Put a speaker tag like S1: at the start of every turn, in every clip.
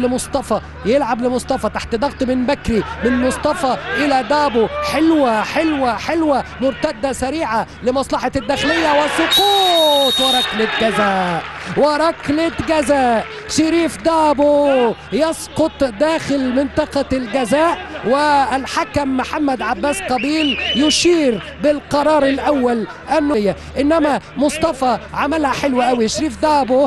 S1: لمصطفى، يلعب لمصطفى تحت ضغط من بكري، من مصطفى الى دابو، حلوه حلوه حلوه، مرتده سريعه لمصلحه الداخليه وسقوط وركله جزاء، وركله جزاء. شريف دابو يسقط داخل منطقه الجزاء، والحكم محمد عباس قبيل يشير بالقرار الاول انما مصطفى عملها حلوه قوي. شريف دابو،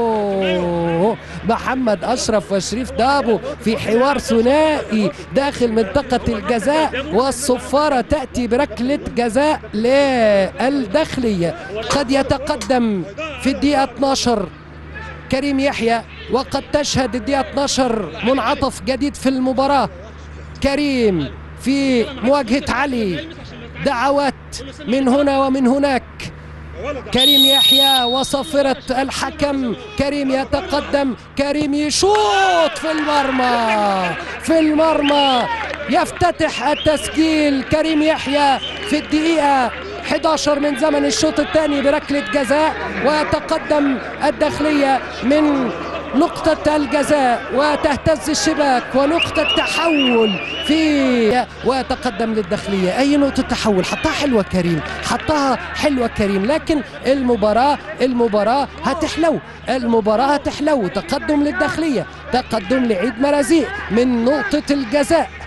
S1: محمد اشرف وشريف دابو في حوار ثنائي داخل منطقه الجزاء، والصفاره تاتي بركله جزاء للداخليه. قد يتقدم في الدقيقه 12 كريم يحيى، وقد تشهد الدقيقه 12 منعطف جديد في المباراه. كريم في مواجهه علي، دعوات من هنا ومن هناك. كريم يحيى وصافرة الحكم، كريم يتقدم، كريم يشوط في المرمى، في المرمى، يفتتح التسجيل كريم يحيى في الدقيقة 11 من زمن الشوط الثاني بركلة جزاء، ويتقدم الداخلية من نقطة الجزاء وتهتز الشباك، ونقطة تحول ويتقدم للداخلية. أي نقطة تحول حطها حلوة كريم، حطها حلوة كريم، لكن المباراة هتحلو، المباراة هتحلو. تقدم للداخلية، تقدم لعيد مرازيق من نقطة الجزاء.